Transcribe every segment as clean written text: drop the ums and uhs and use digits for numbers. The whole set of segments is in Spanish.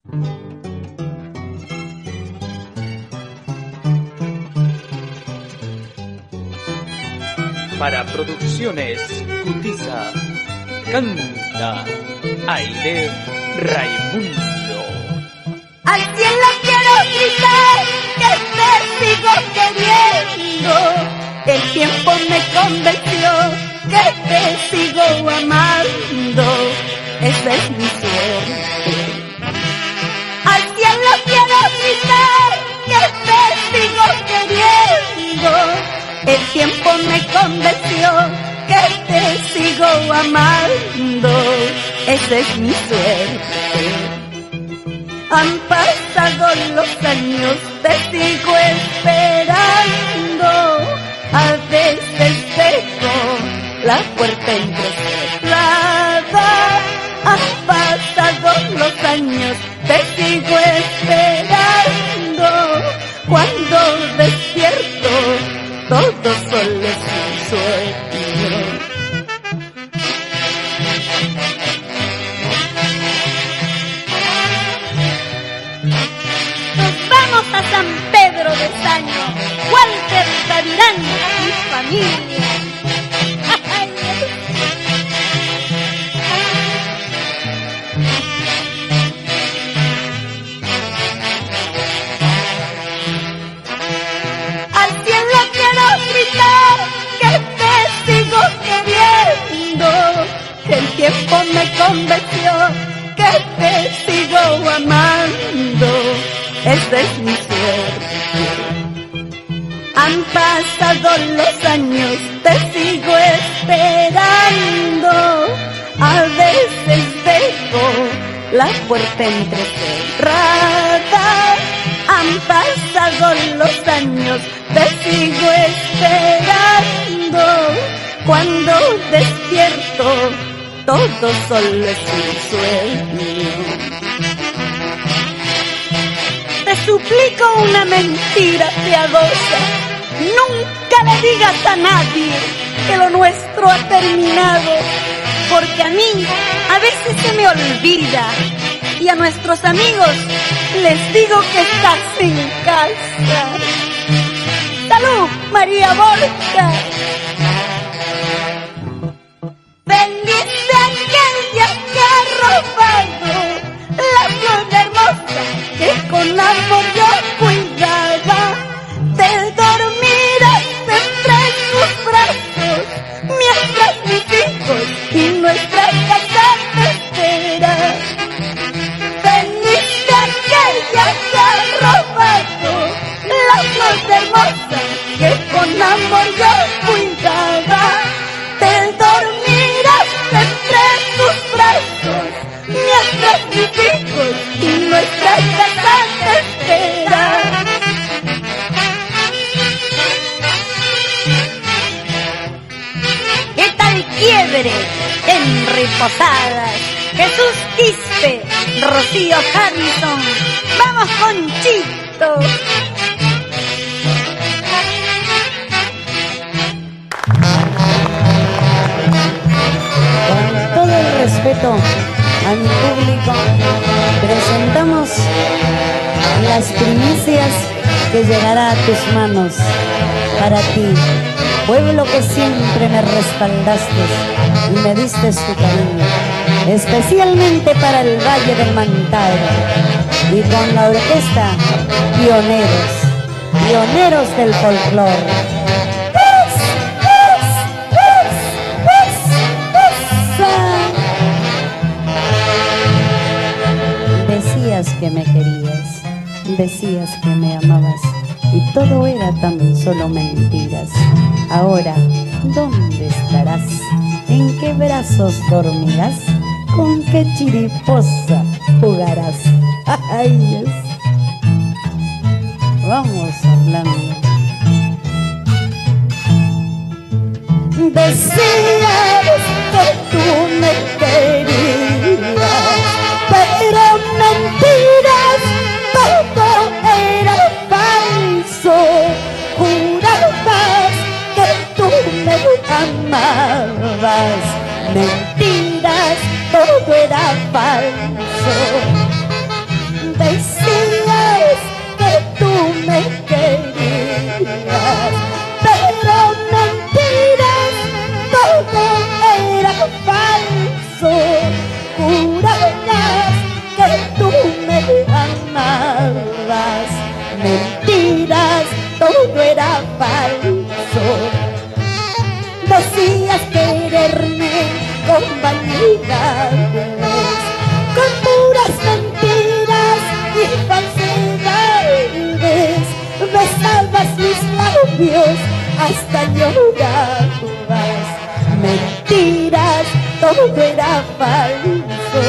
Para Producciones Cutiza, canta Aide Raimundo. Al cielo quiero gritar que te sigo queriendo. El tiempo me convenció que te sigo amando. Esa es mi suerte. Al cielo quiero gritar que te sigo queriendo. El tiempo me convenció que te sigo amando. Esa es mi suerte. Han pasado los años, te sigo esperando. A veces dejo la puerta entrecerrada. Han pasado los años, te sigo esperando. Cuando despierto, todo solo es un sueño. Nos vamos a San Pedro de Saño, Walter Gavirán y familia. Al cielo quiero gritar que te sigo queriendo. El tiempo me convenció que te sigo amando. Esta es mi suerte. Han pasado los años, te sigo esperando. A veces dejo la puerta entrecerrada. Han pasado los años, te sigo esperando. Cuando despierto, todo solo es un sueño. Te suplico una mentira piadosa. Nunca le digas a nadie que lo nuestro ha terminado, porque a mí a veces se me olvida y a nuestros amigos les digo que estás en casa. ¡Salud, María Borja! ¡Feliz de aquel día que ha robado la flor hermosa que con amor yo cuidaba! Te dormirás entre sus brazos mientras mis hijos y nuestra casa te espera. Feliz de aquel día que ha robado la flor hermosa que con amor yo cuidaba. Te dormirás entre sus brazos mientras mis hijos y nuestra casa te espera. ¿Qué tal quiebre en Reposadas? Jesús Quispe, Rocío Harrison, vamos Conchito. Con todo el respeto a mi público, presentamos las primicias que llegará a tus manos. Para ti, pueblo que siempre me respaldaste y me diste tu cariño, especialmente para el Valle del Mantaro, y con la orquesta Pioneros del folclore. Decías que me querías, decías que me amabas, y todo era tan solo mentiras. Ahora, ¿dónde estarás? ¿En qué brazos dormirás? ¿Con qué chiriposa jugarás? ¡Ay, Dios! Vamos hablando. Decías que tú me querías, pero mentiras, todo era falso. Jurabas que tú me amabas, mentiras, todo era falso. Jurabas que tú me amabas. Mentiras, todo era falso. Decías quererme con vanidades, con puras mentiras y falsedades. Besabas mis labios hasta llorabas. Mentiras, todo era falso.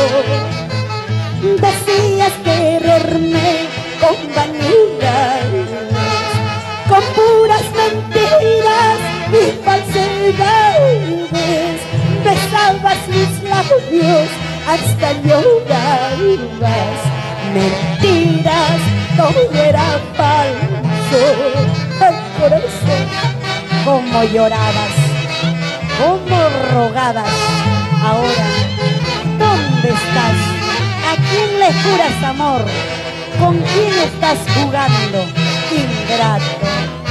Decías quererme con vanidades, con puras mentiras y falsedades. Besabas mis labios hasta llorabas. Mentiras, todo era falso. Ay, corazón, cómo llorabas, cómo rogabas. Ahora, ¿dónde estás? ¿A quién le juras amor? ¿Con quién estás jugando, ingrato?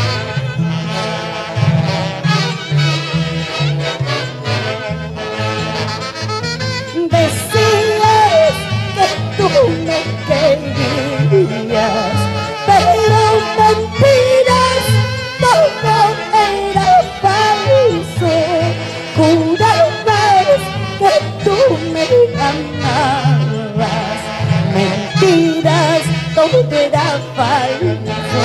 Decías que tú me querías, pero mentiras, todo era falso. Jurabas que tú me amabas. Mentiras, todo era falso.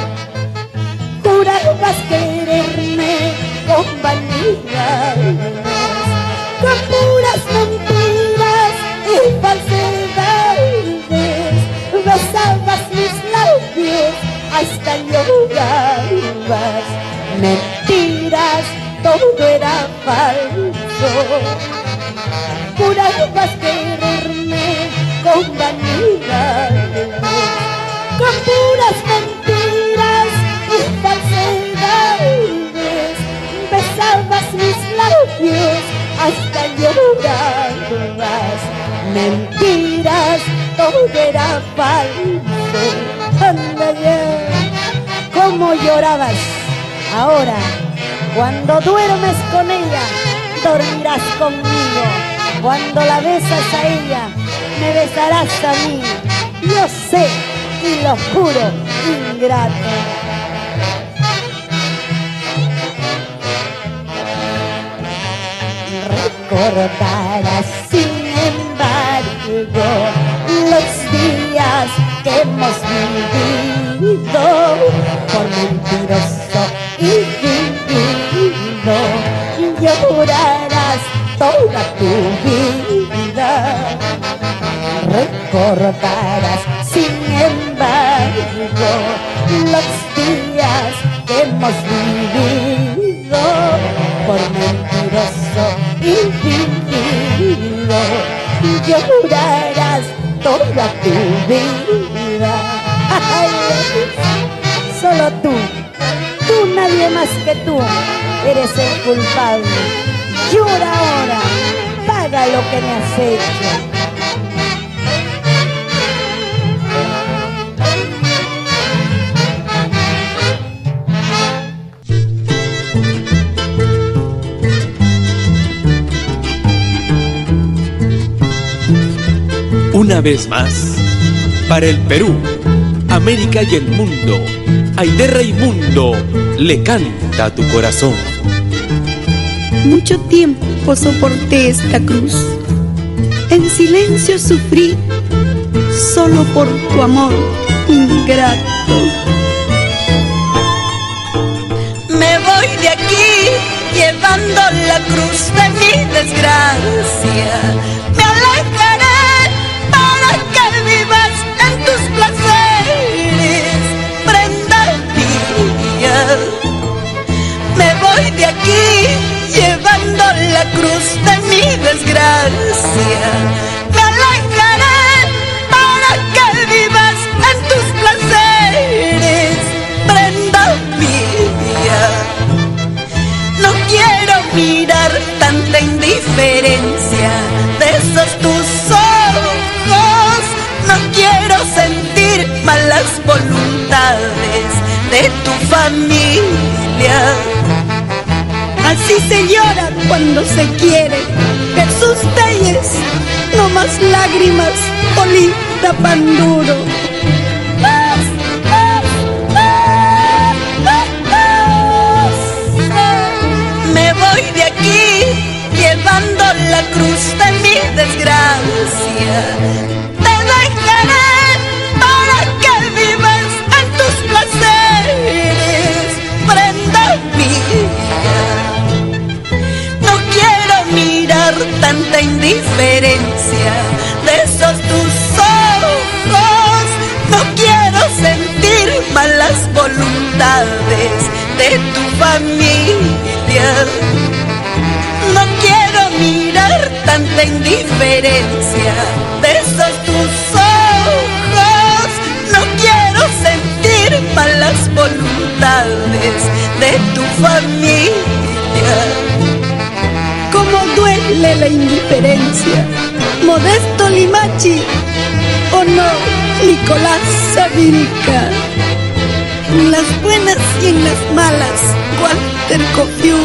Jurabas quererme con vanidades, con puras mentiras y falsedades. Besabas mis labios hasta llorabas. Mentiras, todo era falso. Jurabas quererme con vanidades, con puras mentiras y falsedades. Besabas mis labios hasta llorabas. Mentiras, todo era falso. Anda ya, cómo llorabas. Ahora, cuando duermes con ella, dormirás conmigo. Cuando la besas a ella, me besarás a mí. Yo sé y lo juro, ingrato. Recordarás, sin embargo, los días que hemos vivido por mentiroso y fingido. Llorarás toda tu vida. Recordarás, sin embargo, los días que hemos vivido por mentiroso y fingido. Llorarás toda tu vida. Ay, solo tú, nadie más que tú, eres el culpable. Llora ahora, paga lo que me has hecho. Una vez más, para el Perú, América y el mundo, Aide Raimundo le canta a tu corazón. Mucho tiempo soporté esta cruz, en silencio sufrí, solo por tu amor ingrato. Me voy de aquí, llevando la cruz de mi desgracia. Me alejaré para que vivas en tus placeres, prenda mía. Me voy de aquí, llevando la cruz de mi desgracia. Me alejaré para que vivas en tus placeres, prenda mía. No quiero mirar tanta indiferencia de esos tus ojos. No quiero sentir malas voluntades de tu familia. Así se llora cuando se quiere. Jesús Telles, no más lágrimas, Olita Panduro. Me voy de aquí llevando la cruz de mi desgracia. Te dejaré para que vivas en tus placeres, prenda mía. No quiero mirar tanta indiferencia de esos tus ojos. No quiero sentir malas voluntades de tu familia. No quiero mirar tanta indiferencia de esos tus ojos. No quiero sentir malas voluntades de tu familia. Cómo duele la indiferencia, Modesto Limachi, ¿o no, Nicolás Savilca? En las buenas y en las malas, Walter Cofiur.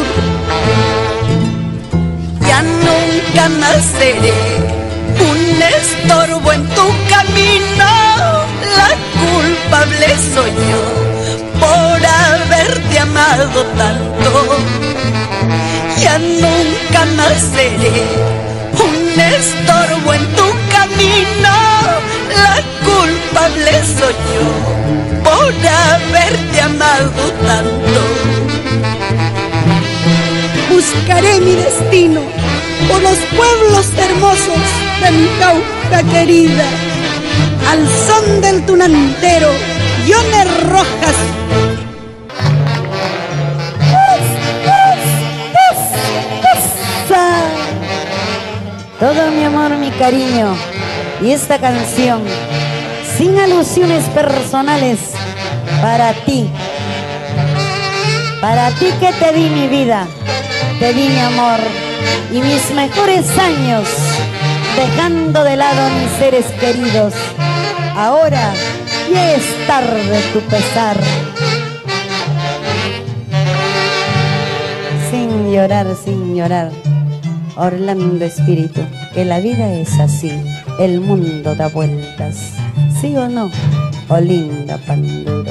Ya nunca más seré un estorbo en tu camino. La culpable soy yo por haberte amado tanto. Ya nunca más seré un estorbo en tu camino. La culpable soy yo por haberte amado tanto. Buscaré mi destino por los pueblos hermosos de mi Cauca querida, al son del tunantero, Yones Rojas. Todo mi amor, mi cariño, y esta canción, sin alusiones personales, para ti que te di mi vida, te di mi amor y mis mejores años, dejando de lado a mis seres queridos. Ahora ya es tarde tu pesar. Sin llorar, Orlando Espíritu, que la vida es así, el mundo da vueltas, ¿sí o no, Olinda Panduro?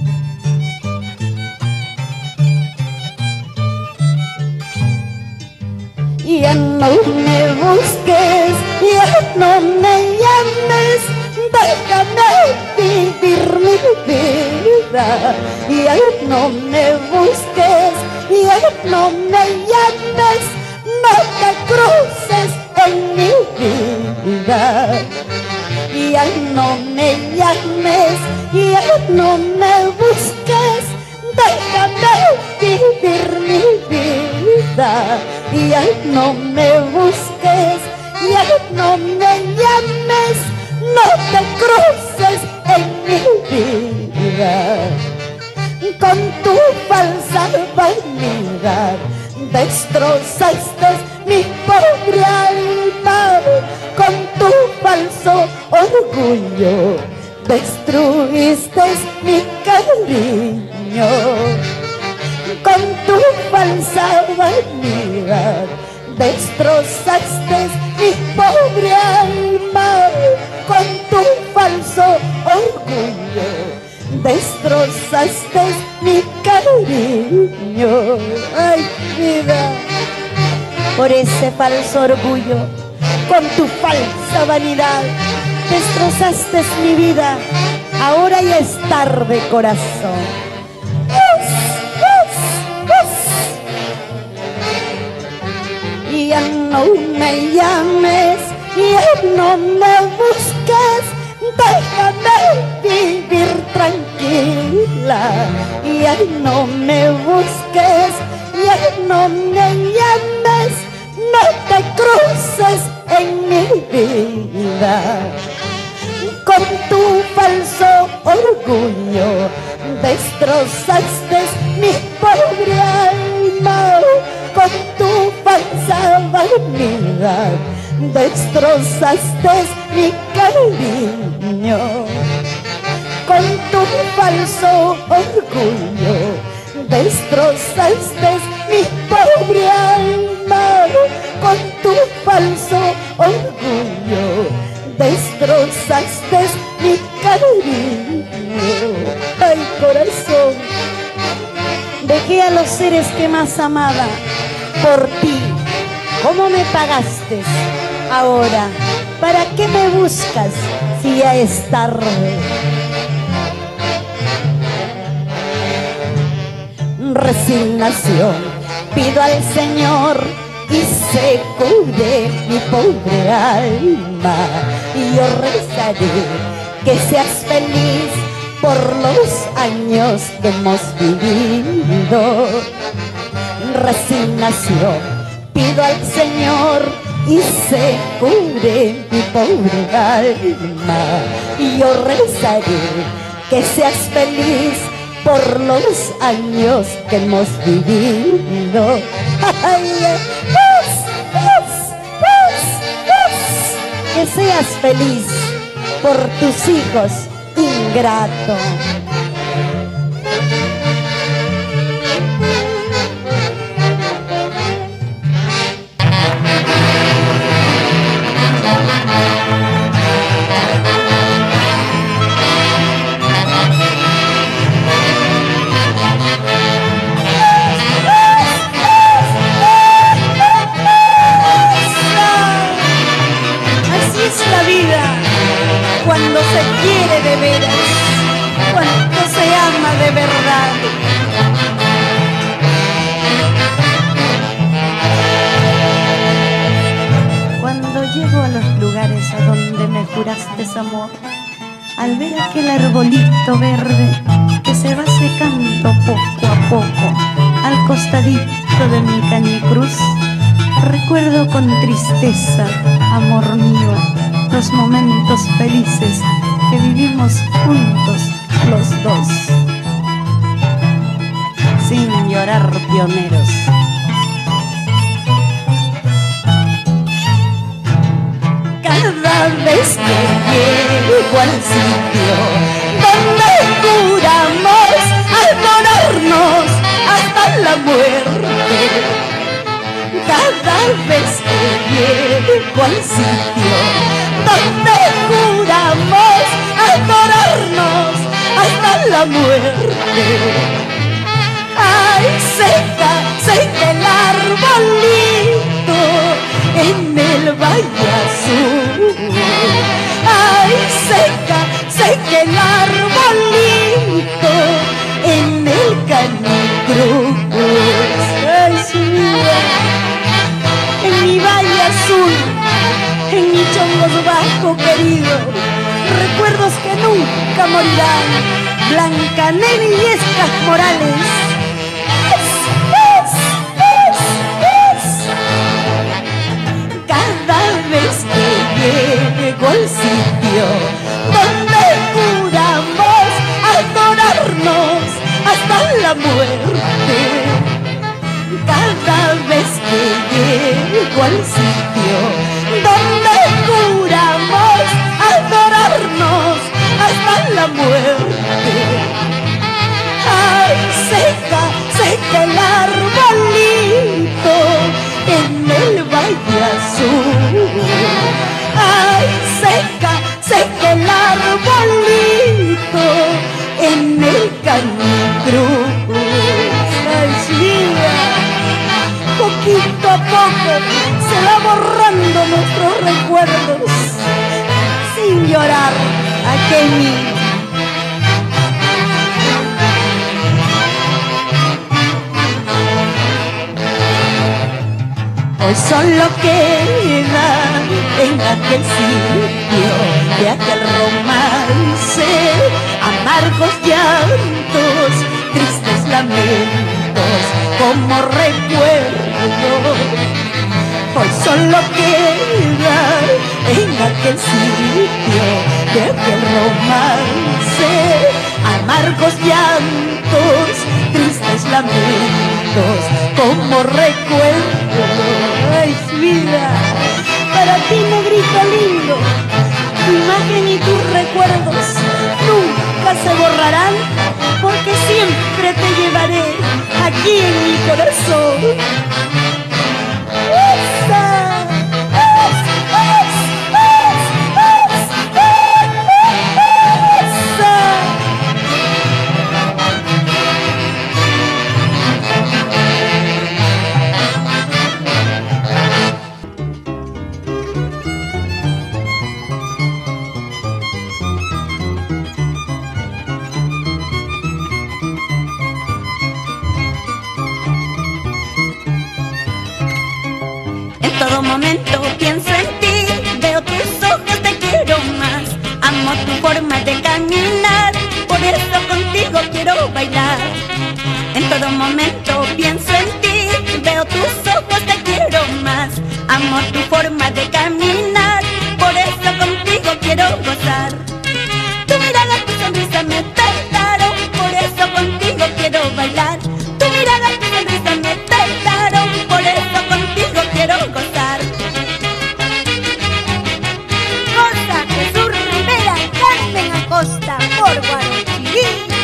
Ya no me busques, ya no me llames, déjame vivir mi vida. Ya no me busques, ya no me llames, no te cruces en mi vida. Ya no me llames, ya no me busques, déjame vivir mi vida. Ya no me busques, ya no me llames, no te cruces en mi vida. Con tu falsa vanidad destrozaste mi pobre alma. Con tu falso orgullo destruiste mi cariño. Con tu falsa vanidad destrozaste mi pobre alma. Con tu falso orgullo destrozaste mi cariño. Ay, vida, por ese falso orgullo, con tu falsa vanidad destrozaste mi vida. Ahora ya es tarde, corazón. Ya no me llames, ya no me busques, déjame vivir tranquila. Ya no me busques, ya no me llames, no te cruces en mi vida. Con tu falso orgullo destrozaste mi pobre alma. Con tu falsa vanidad destrozaste mi cariño. Con tu falso orgullo destrozaste mi pobre alma, con tu falso orgullo destrozaste mi cariño. Ay, corazón, dejé a los seres que más amaba por ti. ¿Cómo me pagaste? Ahora, ¿para qué me buscas si ya es tarde? Resignación pido al Señor y se cure mi pobre alma, y yo rezaré que seas feliz por los años que hemos vivido. Resignación pido al Señor y se cure mi pobre alma, y yo rezaré que seas feliz por los años que hemos vivido. Que seas feliz por tus hijos, ingrato. Cuando se quiere de veras, cuando se ama de verdad. Cuando llego a los lugares a donde me juraste amor, al ver aquel arbolito verde que se va secando poco a poco al costadito de mi cañicruz, recuerdo con tristeza, amor mío, los momentos felices que vivimos juntos los dos. Sin llorar, pioneros. Cada vez que llego al sitio donde juramos adorarnos hasta la muerte, cada vez que llego al sitio donde juramos adorarnos hasta la muerte, ay, seca el arbolito en el valle azul, ay, seca el arbolito en el cañicruz, ay, sí, En mi valle azul, en mi chongo bajo querido, recuerdos que nunca morirán, Blancanieves Morales. Cada vez que llego al sitio donde juramos adorarnos hasta la muerte, cada vez que llego al sitio donde juramos adorarnos hasta la muerte, ay, seca el arbolito en el valle azul, ay, seca el arbolito en el cañicruz, ay, sí, poquito a poco se va borrando nuestros recuerdos, sin llorar, Akemi. Hoy solo queda en aquel sitio de aquel romance amargos llantos, tristes lamentos como recuerdo. Hoy solo queda en aquel sitio de aquel romance amargos llantos, tristes lamentos como recuerdo. Ay, vida, para ti, negrito lindo, tu imagen y tus recuerdos nunca se borrarán porque siempre te llevaré aquí en mi corazón. En todo momento pienso en ti, veo tus ojos, te quiero más. Amo tu forma de caminar, por eso contigo quiero bailar. En todo momento pienso en ti, veo tus ojos, te quiero más. Amo tu forma de caminar, por eso contigo quiero gozar. Tu mirada, tu sonrisa me tentaron, por eso contigo quiero bailar. Tu mirada, tu sonrisa me tentaron, por eso contigo quiero gozar. Goza, Jesús Rivera, Carmen Acosta, por Guarochirí.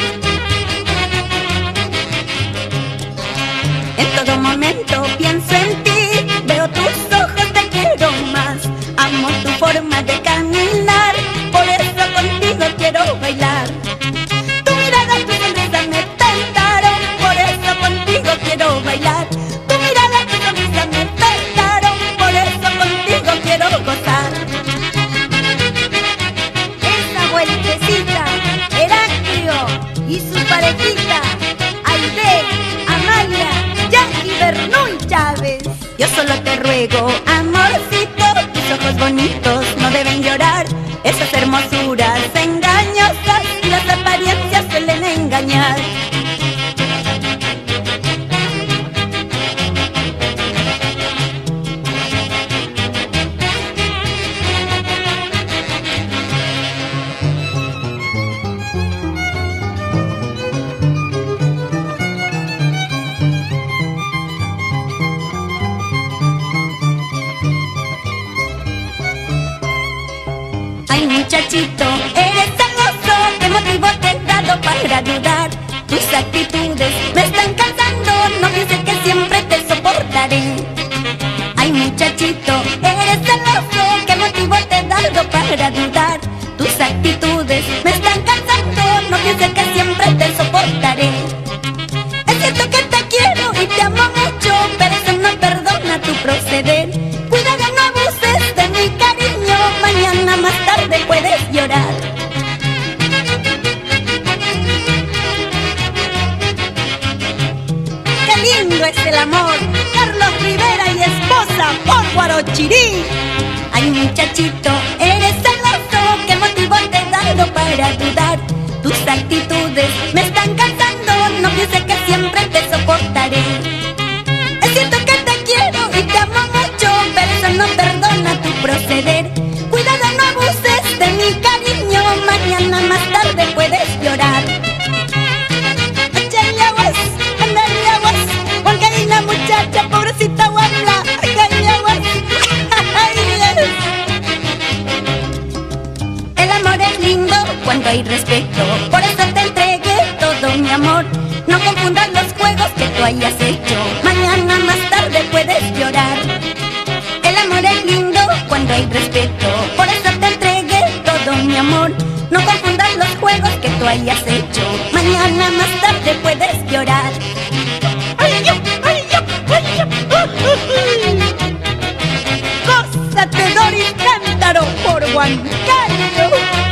En todo momento pienso en ti, veo tus ojos, te quiero más. Amo tu forma de caminar, por eso contigo quiero bailar. Tu mirada, tu sonrisa me tentaron, por eso contigo quiero bailar. Tu mirada, tu sonrisa me tentaron, por eso contigo quiero gozar. Esa vueltecita, Heraclio y su parejita, Aide, Amalia, Jackie, Bernú y Chávez. Yo solo te ruego, amorcito, tus ojos bonitos no deben llorar. Esas hermosuras engañosas y las apariencias suelen engañar. Ay, muchachito, eres celoso, ¿qué motivo te he dado para dudar? Tus actitudes me están cansando, no pienses que siempre te soportaré. Ay, muchachito, eres celoso, ¿qué motivo te he dado para dudar? Tus actitudes me están cansando, no pienses que siempre te soportaré. Es cierto que te quiero y te amo mucho, pero eso no perdona tu proceder. Cuidado, no abuses de mi cariño, mañana más tarde puedes llorar. ¡Qué lindo es el amor! Carlos Rivera y esposa, por Guarochirí. Ay, muchachito, eres celoso, ¿qué motivo te he dado para dudar? Tus actitudes me están cansando, no pienses que siempre te soportaré. Es cierto que te quiero y te amo mucho, pero eso no perdona tu proceder. Cuidado, no abuses de mi cariño, mañana más tarde puedes llorar. Échale aguas, ándale aguas, Juancarina muchacha, pobrecita guapla, échale aguas. El amor es lindo cuando hay respeto, por eso te entregué todo mi amor. No confundas los juegos que tú hayas hecho, mañana más tarde puedes llorar. El amor es lindo cuando hay respeto, por eso te entregué todo mi amor. No confundas los juegos que tú hayas hecho, mañana más tarde puedes llorar. Gózate, Doris Cántaro, por Huancayo.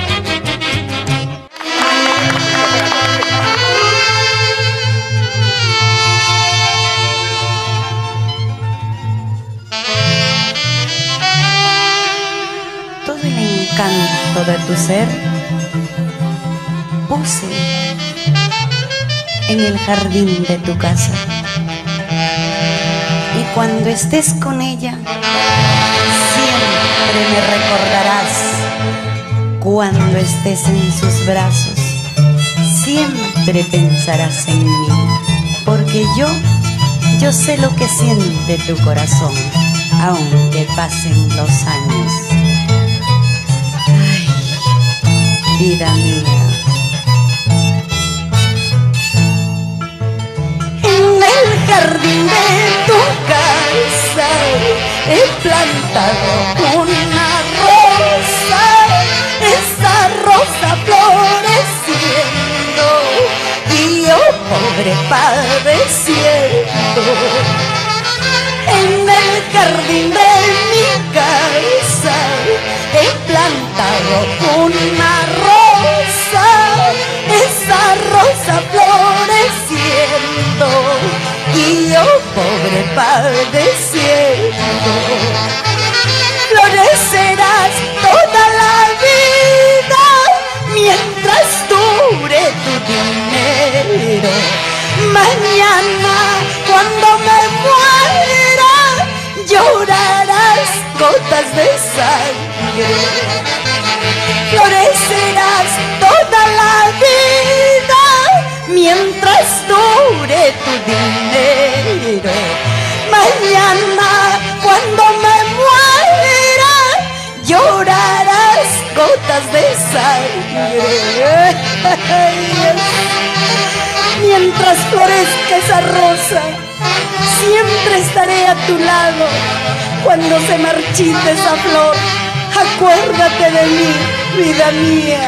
Todo el encanto de tu ser puse en el jardín de tu casa. Y cuando estés con ella, siempre me recordarás. Cuando estés en sus brazos, siempre pensarás en mí. Porque yo sé lo que siente tu corazón, aunque pasen los años. Ay, vida mía. jardín de tu casa he plantado una rosa, esa rosa floreciendo y yo pobre padeciendo. En el jardín de mi casa he plantado una rosa, esa rosa floreciendo y yo pobre padeciendo. Florecerás toda la vida mientras dure tu dinero. Mañana cuando me muera llorarás gotas de sangre. Florecerás toda la vida mientras dure tu dinero. Mañana cuando me muera llorarás gotas de sangre. Mientras florezca esa rosa, siempre estaré a tu lado. Cuando se marchite esa flor, acuérdate de mí, vida mía.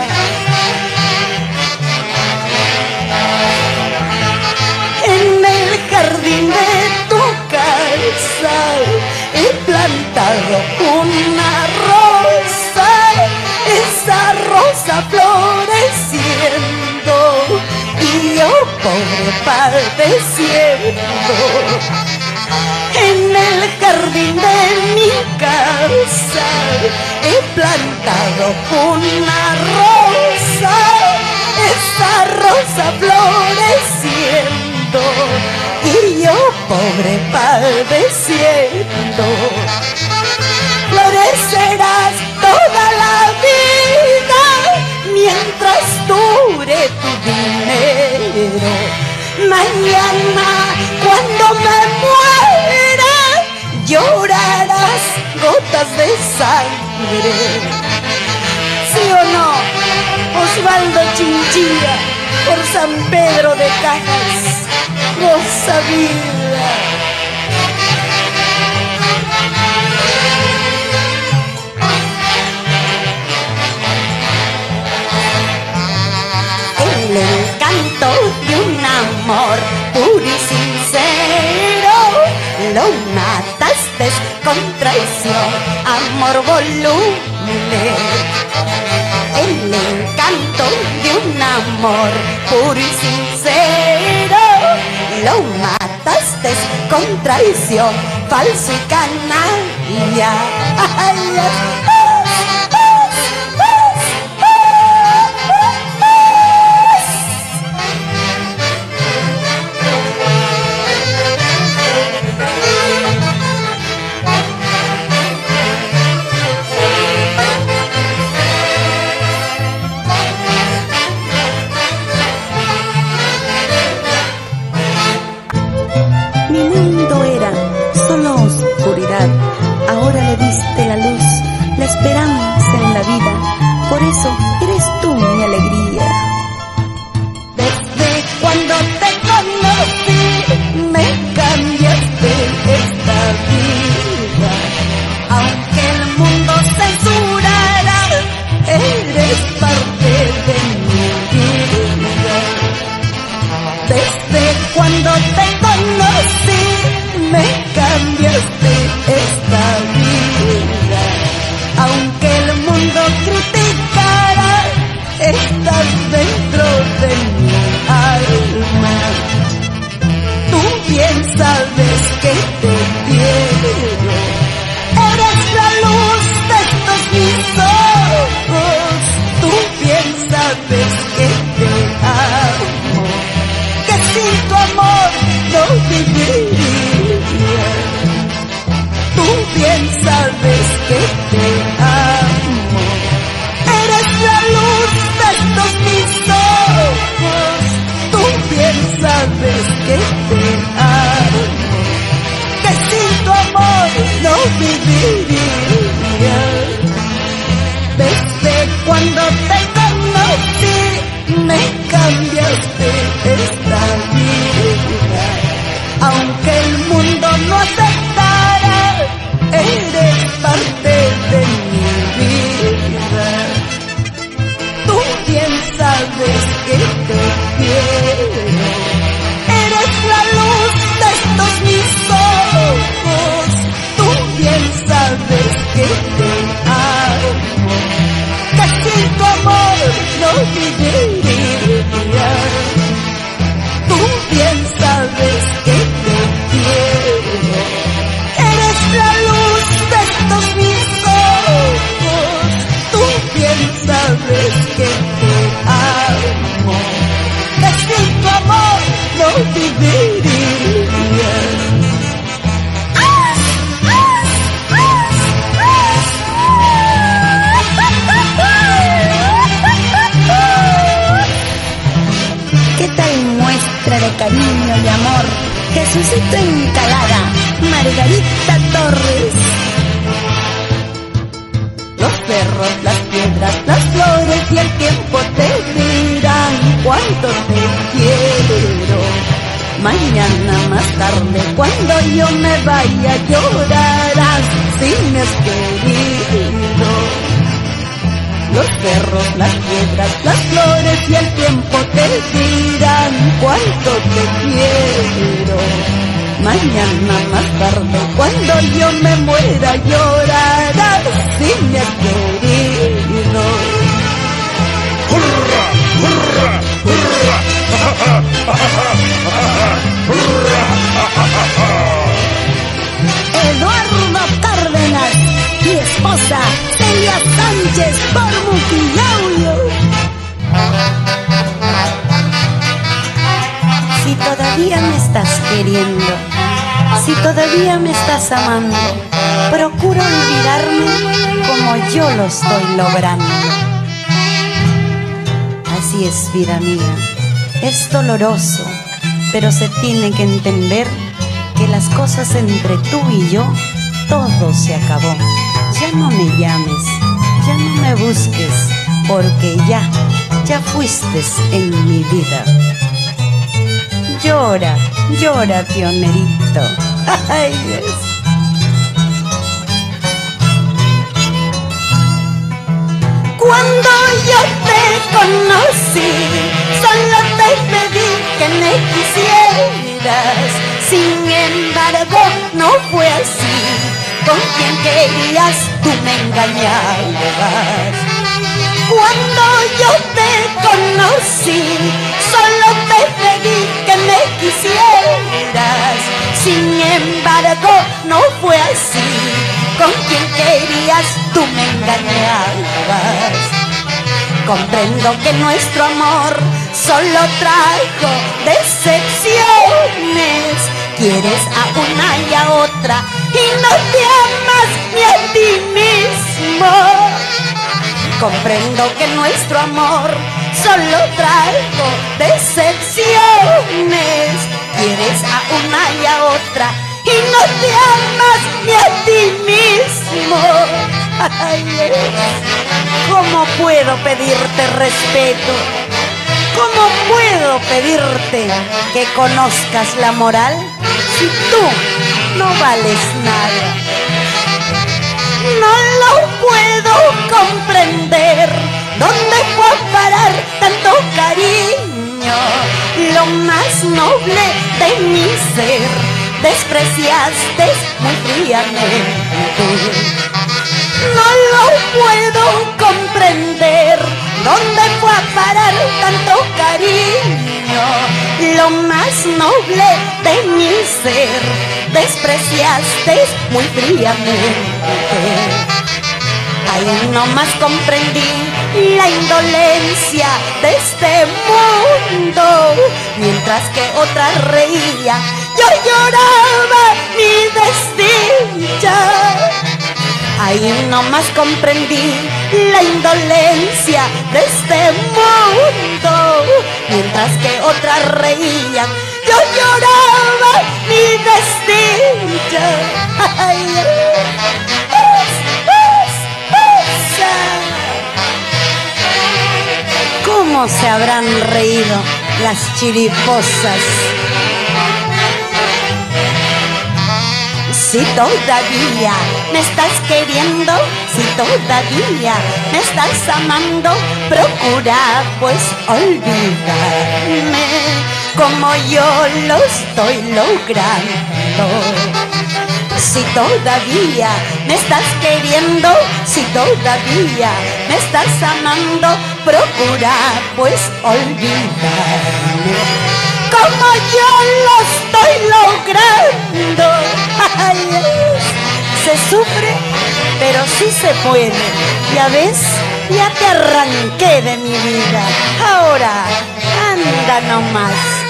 En el jardín de tu casa he plantado una rosa, esa rosa floreciendo y yo pobre padeciendo. En el jardín de mi casa he plantado una rosa, esa rosa floreciendo y yo pobre padeciendo. Florecerás toda la vida mientras dure tu dinero. Mañana cuando me muera llorarás gotas de sangre. ¿Sí o no, Osvaldo Chinchilla, por San Pedro de Cajas, goza vida? El encanto de un amor puro y sincero lo mataste con traición, amor voluble. El encanto de un amor puro y sincero lo mataste con traición, falso y canalla. Ay, mi mundo era solo oscuridad, ahora le diste la luz, la esperanza en la vida, por eso eres tú mi alegría. Desde cuando te conocí me cambiaste esta vida. Aunque el mundo censurara, eres parte de mi vida. Desde cuando te conocí me cambiaste esta vida. Aunque el mundo criticara, estás dentro de mi alma. Tú bien sabes que te quiero. Eres la luz de estos mis ojos. Tú bien sabes que te amo, que sin tu amor no viviría. Tú bien sabes que te amo. Eres la luz de estos mis ojos. Tú bien sabes que te amo, que sin tu amor no viviría. Desde cuando te conocí me cambiaste esta vida. aunque el mundo no aceptara, eres parte de mi vida. Tú bien sabes que te quiero, eres la luz de estos mis ojos. Tú bien sabes que te amo, que sin tu amor no viviría. Tú bien sabes que te quiero, eres la luz de estos mis ojos. Tú bien sabes que te amo, que sin tu amor no viviría. ¿Qué tal muestra de cariño y amor? Jesucito Encalada, Margarita Torres. Los cerros, las piedras, las flores y el tiempo te dirán cuánto te quiero. Mañana más tarde, cuando yo me vaya, llorarás si me has querido. Los cerros, las piedras, las flores y el tiempo te dirán cuánto te quiero. Mañana más tarde, cuando yo me muera, llorarás si me has querido. ¡Hurra! ¡Hurra! ¡Hurra! Eduardo Cárdenas y esposa Celia Sánchez por Muquillauyo. Si todavía me estás queriendo, si todavía me estás amando, procura olvidarme como yo lo estoy logrando. Así es, vida mía, es doloroso, pero se tiene que entender que las cosas entre tú y yo, todo se acabó. Ya no me llames, ya no me busques, porque ya fuiste en mi vida. Llora, llora, pionerito. Ay, Dios. Cuando yo te conocí, solo te pedí que me quisieras. Sin embargo, no fue así. Con quien querías, tú me engañabas. Cuando yo te conocí, solo te pedí que me quisieras. Sin embargo, no fue así. Con quien querías, tú me engañabas. Comprendo que nuestro amor solo trajo decepciones. Quieres a una y a otra y no te amas ni a ti mismo. Comprendo que nuestro amor solo trajo decepciones. Quieres a una y a otra y no te amas ni a ti mismo. Ay, ¿cómo puedo pedirte respeto? ¿Cómo puedo pedirte que conozcas la moral si tú no vales nada? No lo puedo comprender. ¿Dónde fue a parar tanto cariño? Lo más noble de mi ser despreciaste muy fríamente. No lo puedo comprender. ¿Dónde fue a parar tanto cariño? Lo más noble de mi ser despreciaste muy fríamente. Ahí nomás comprendí la indolencia de este mundo. Mientras que otra reía, yo lloraba mi desdicha. Ahí nomás comprendí la indolencia de este mundo. Mientras que otras reían, yo lloraba mi desdicha. Ay, ¿Cómo se habrán reído las chiriposas? Si todavía me estás queriendo, si todavía me estás amando, procura pues olvidarme como yo lo estoy logrando. Si todavía me estás queriendo, si todavía me estás amando, procura pues olvidarme como yo lo estoy logrando. Ay, se sufre, pero sí se puede. Ya ves, ya te arranqué de mi vida. Ahora, anda nomás.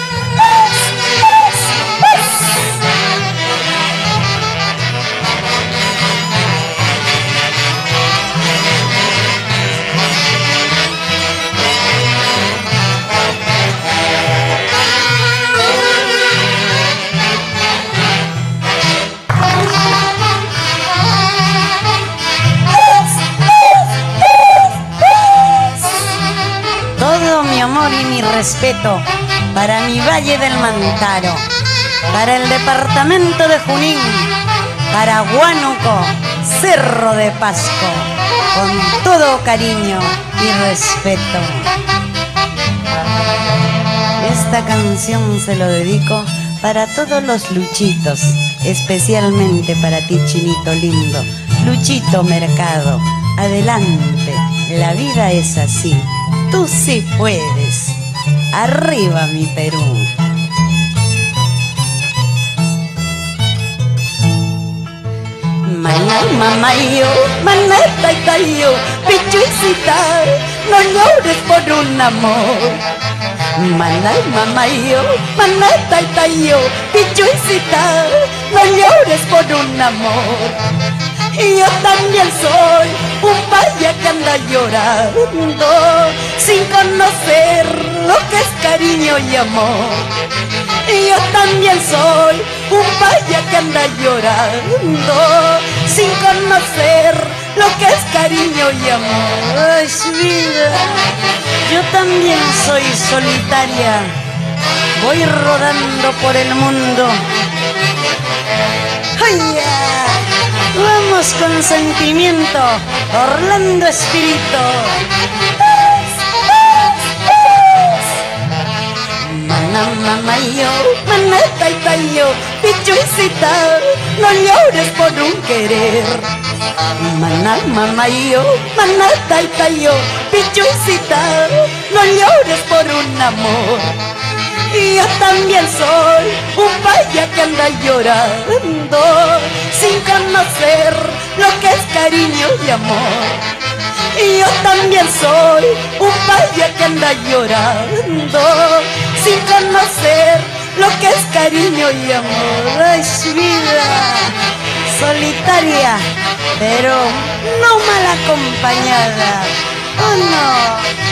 Y mi respeto para mi Valle del Mantaro, para el departamento de Junín, para Huánuco, Cerro de Pasco, con todo cariño y respeto. Esta canción se lo dedico para todos los Luchitos, especialmente para ti, Chinito lindo. Luchito Mercado, adelante, la vida es así. Tú sí puedes. Arriba mi Perú. Maná, mamayo, maná, taitayo, pichuicita, no llores por un amor. Maná, mamayo, maná, taitayo, pichuicita, no llores por un amor. Y yo también soy un paya que anda llorando sin conocer lo que es cariño y amor. Y yo también soy un paya que anda llorando sin conocer lo que es cariño y amor. Ay, vida, yo también soy solitaria, voy rodando por el mundo. Ay, vamos con sentimiento, Orlando Espíritu. Maná, mamayo, maná, taitayo, pichuicita, no llores por un querer. Maná, mamayo, maná, taitayo, pichuicita, no llores por un amor. Y yo también soy un paya que anda llorando sin conocer lo que es cariño y amor. Y yo también soy un paya que anda llorando sin conocer lo que es cariño y amor. Ay, vida, solitaria, pero no mal acompañada. Oh, no.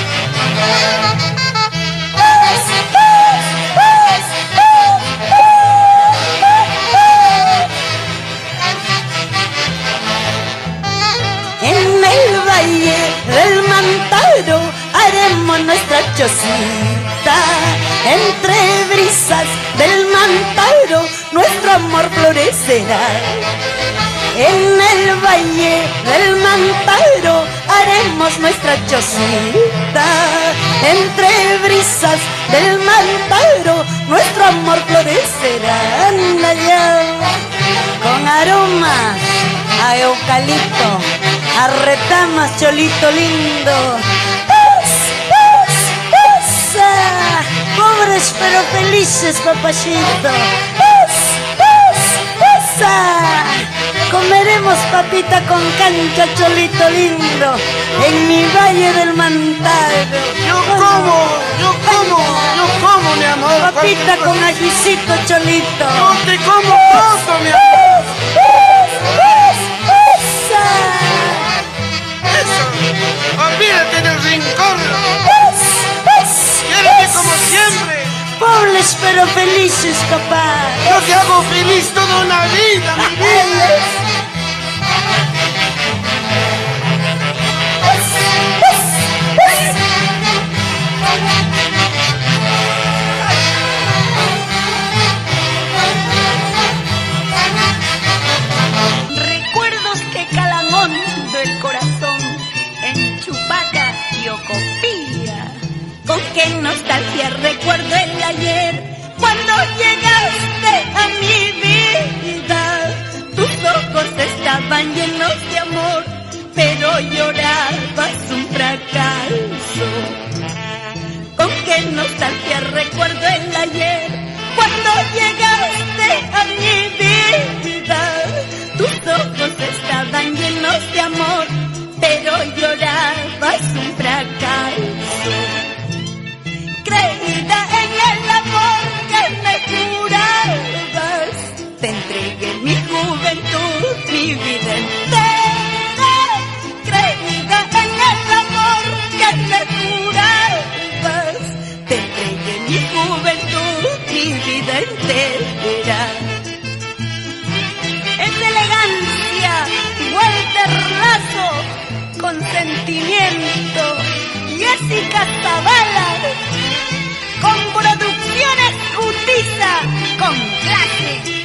En el Valle del Mantaro haremos nuestra chocita, entre brisas del Mantaro nuestro amor florecerá. En el Valle del Mantaro haremos nuestra chocita, entre brisas del Mantaro nuestro amor florecerá. Anda ya, con aromas a eucalipto, a retamas, cholito lindo. Pobres pero felices, papachito. Comeremos papita con cancha, cholito lindo, en mi Valle del Mantaro. Yo como, mi amor. Papita con ajicito, cholito. Yo te como todo, mi amor. Olvídate del rincón. Quiéreme como siempre. Pobres pero felices, papá. Yo te hago feliz toda una vida, mi vida. copiopopía. Con qué nostalgia recuerdo el ayer, cuando llegaste a mi vida. Tus ojos estaban llenos de amor, pero llorabas un fracaso. Con qué nostalgia recuerdo el ayer, cuando llegaste a mi vida. Tus ojos estaban llenos de amor, pero llorabas un fracaso. Creída en el amor que me jurabas, te entregué mi juventud, mi vida entera. Creída en el amor que me jurabas, te entregué mi juventud, mi vida entera. Es elegancia, Walter Lazo, con sentimiento, Jessica Zavala, con producciones Gutiza, con clase.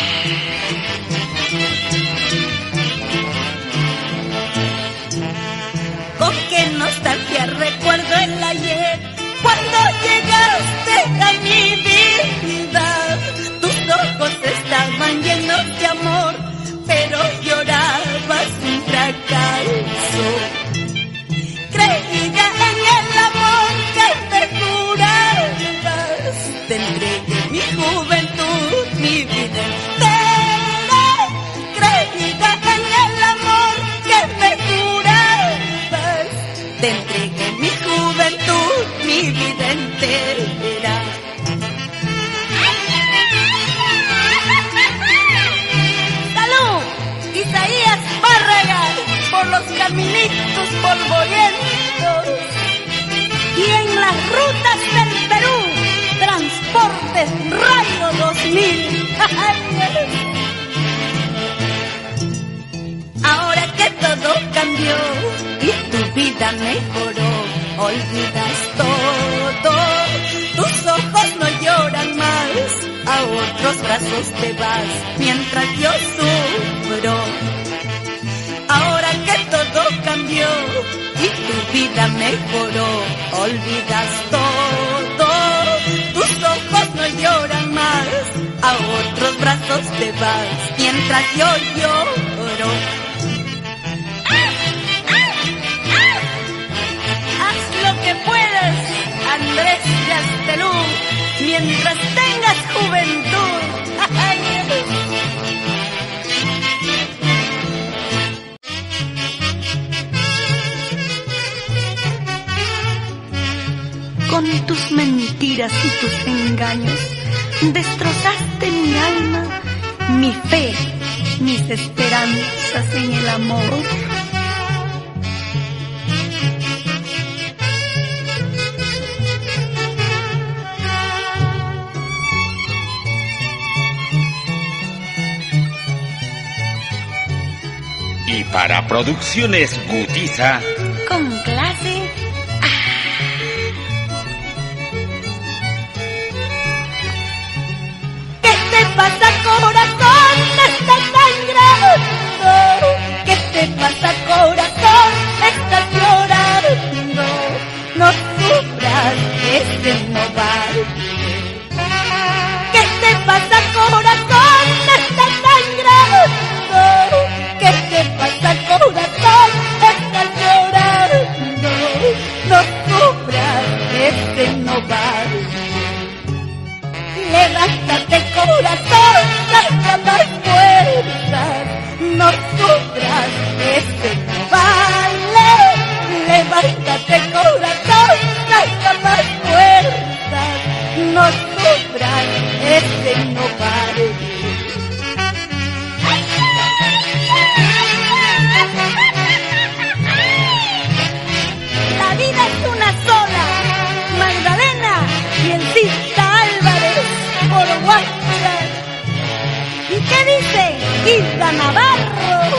Con qué nostalgia recuerdo el ayer, cuando llegaste a mi vida. Tus ojos estaban llenos de amor, pero llorabas un fracaso. Creída en el amor que me jurabas, te entregué mi juventud, mi vida entera. Creída en el amor que me jurabas, te entregué mi juventud, mi vida entera. ¡Salud! Isaías Párraga, por los caminitos polvorientos. Y en las rutas del Perú, Transportes Radio 2000. Ahora que todo cambió y tu vida mejoró, olvidas todo. Tus ojos no lloran más, a otros brazos te vas, mientras yo sufro. Ahora que todo cambió y tu vida mejoró, olvidas todo. Tus ojos no lloran más, a otros brazos te vas, mientras yo lloro. Haz lo que puedas, Andrés Yastelú, mientras tengas juventud. Con tus mentiras y tus engaños, destrozaste mi alma, mi fe, mis esperanzas en el amor. Y para Producciones Gutiza, Con clase. ¿Qué te pasa, corazón? Estás sangrando. ¿Qué te pasa, corazón? Estás llorando. No sufras, este no va. ¿Qué te pasa, corazón? Estás sangrando. ¿Qué te pasa, corazón? Estás llorando. No sufras, este no va. Levántate, corazón, saca más fuerzas. No sufras, este no vale. Levántate, corazón, saca más fuerzas. No sufras, este no vale. La vida es una sola. Magdalena y Elcita Álvarez por WhatsApp. ¿Y qué dice Hilda Navarro?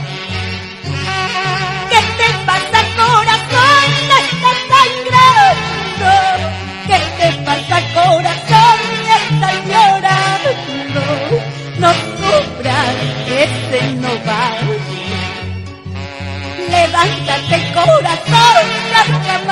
¿Qué te pasa, corazón? Estás sangrando. ¿Qué te pasa, corazón? Estás llorando. No sufras, este no va. Levántate, corazón, saca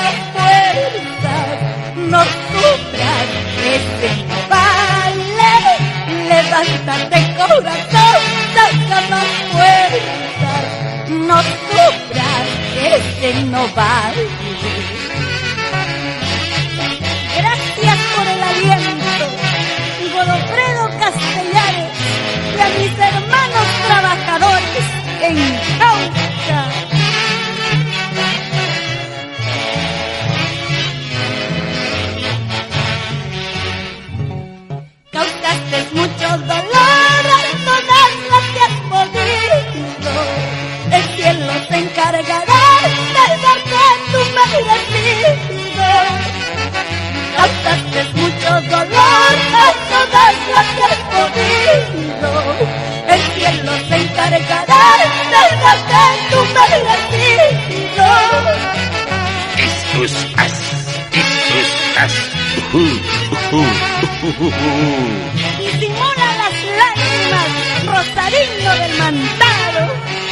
Disimula las lágrimas, Rosarino del Mantaro.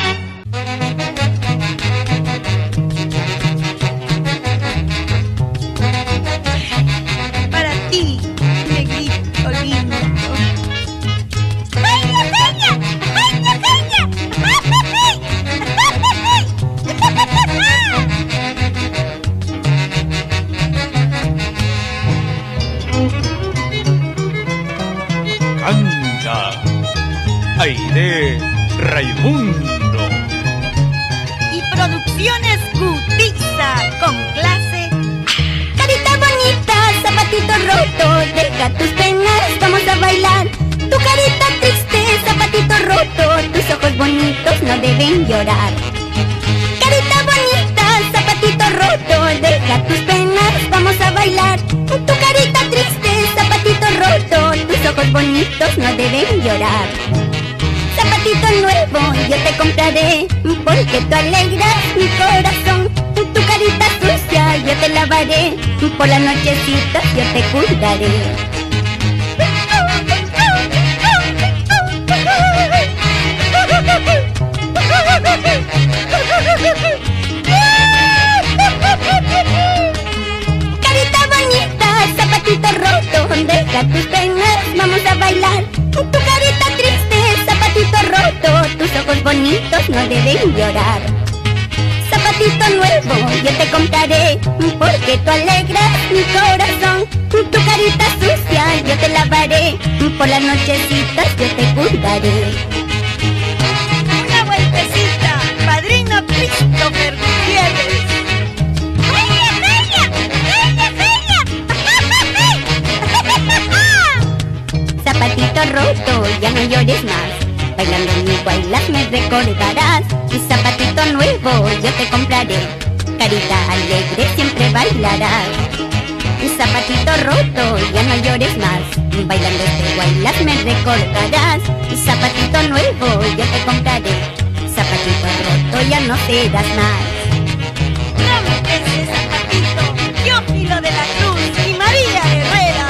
Para ti, negrito lindo. Canta Aide Raimundo. Y Producciones Gutiza con clase. Carita bonita, zapatito roto, deja tus penas, vamos a bailar. Tu carita triste, zapatito roto, tus ojos bonitos no deben llorar. Carita bonita, zapatito roto, deja tus penas, vamos a bailar. Tu carita triste, zapatito roto, tus ojos bonitos no deben llorar. Zapatito nuevo yo te compraré, porque tú alegras mi corazón. Tu carita sucia yo te lavaré, por las nochecitas yo te cuidaré. Carita bonita, zapatito roto, deja tus penas, vamos a bailar. Tu carita triste, zapatito roto, tus ojos bonitos no deben llorar. Zapatito nuevo yo te compraré, porque tú alegras mi corazón. Tu carita sucia yo te lavaré, por las nochecitas yo te cuidaré. Una vueltecita, Padrino Christopher Gutiérrez. Zapatito roto, ya no llores más, bailando en mi bailas me recordarás. Tu zapatito nuevo yo te compraré, carita alegre siempre bailarás. Tu zapatito roto, ya no llores más, bailando este bailas me recordarás. Tu zapatito nuevo yo te compraré, zapatito roto ya no serás más. Ese zapatito, Teófilo de la Cruz y María Herrera.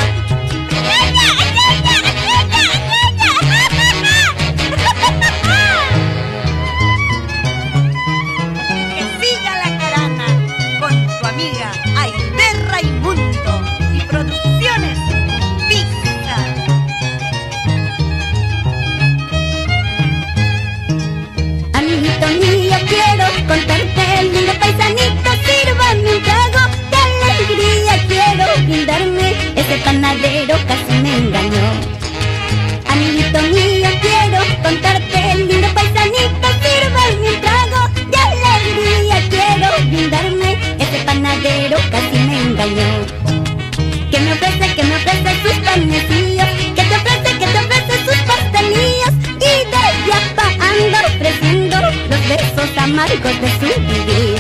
Que siga la carana con tu amiga Aide Raimundo y Producciones Gutiza. Amiguito mío, quiero contarte el lindo paisanito, sírvame un trago de alegría, quiero brindarme, ese panadero casi me engañó. Amiguito mío, quiero contarte el lindo paisanito, sírvame un trago de alegría, quiero brindarme, ese panadero casi me engañó. Que me ofrece sus panecillos, que te ofrece sus pastelillos, y de yapa anda ofreciendo los besos amargos de su vivir.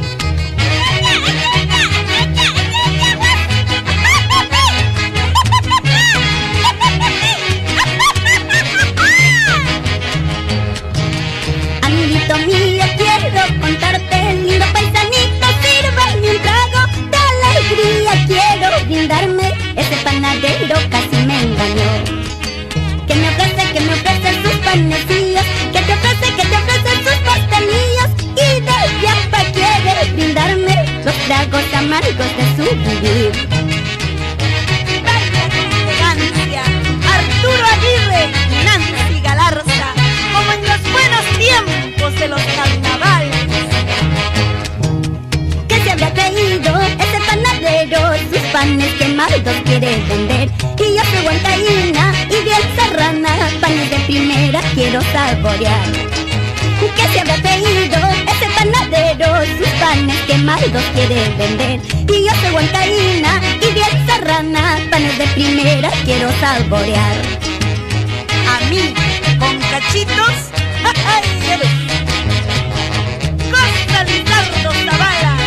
Amiguito mío, quiero contarte el lindo paisanito, sírvame un trago de alegría, quiero brindarme, ese panadero casi me engañó. Que me ofrece sus panecillos, que te ofrece sus pastelillos, y de yapa quiere brindarme los tragos amargos de su vivir. Baila con elegancia, Arturo Aguirre y Nancy Galarza, como en los buenos tiempos de los carnavales. Que se habrá creído ese panadero, sus panes quemados quiere vender, y yo soy huancaína y bien serrana, panes de primera quiero saborear. Que se habrá creído ese panadero, sus panes quemados quiere vender, y yo soy huancaína y bien serrana, panes de primera quiero saborear. A mí, con cachitos, Costa Lizardo Zavala.